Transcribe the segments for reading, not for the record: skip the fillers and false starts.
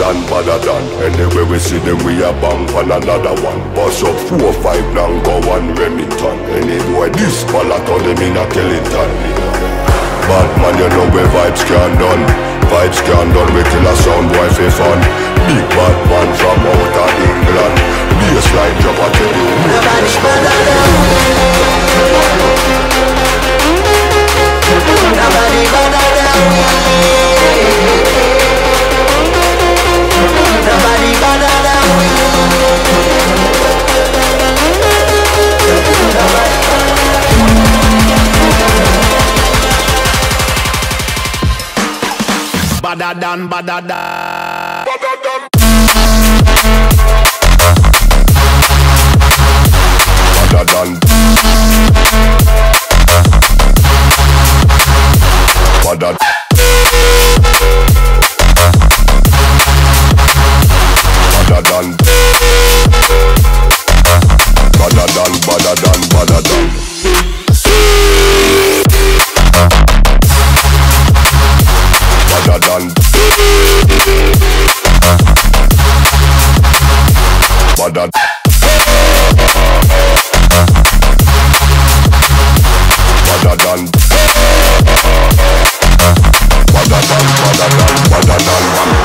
baddadan. Anyway we see them we a bang for another one. Bust up 4-5 now go one Remington. Any boy this ballot on them in a Kellington. Bad man you know where vibes can done. Vibes can done we kill a sound boy for fun. Big bad man from out of England. Bassline drop a tell you nobody's baddadan. Nobody baddadan. Nobody baddadan. Baddadan, baddadan. Baddadan. Baddadan. Baddadan. Baddadan, baddadan, baddadan. Baddadan. Baddadan. Baddadan. Baddadan, baddadan, baddadan.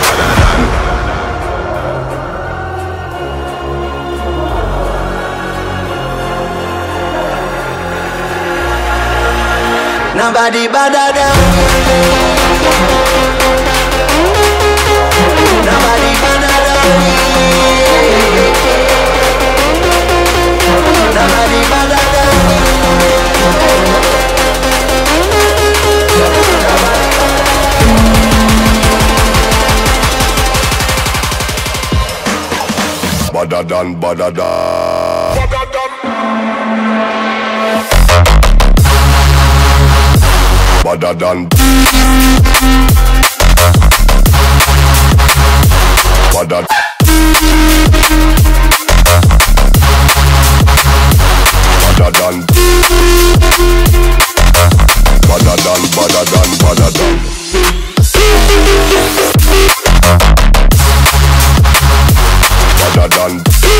Nobody baddadan. Nobody baddadan. Nobody baddadan. Baddadan, baddadan. Baddadan. Baddadan. Baddadan. Baddadan, baddadan, baddadan. Baddadan.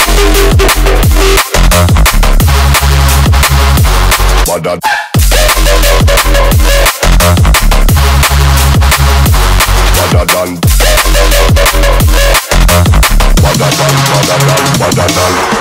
Baddadan. Baddadan. Baddadan, baddadan, baddadan.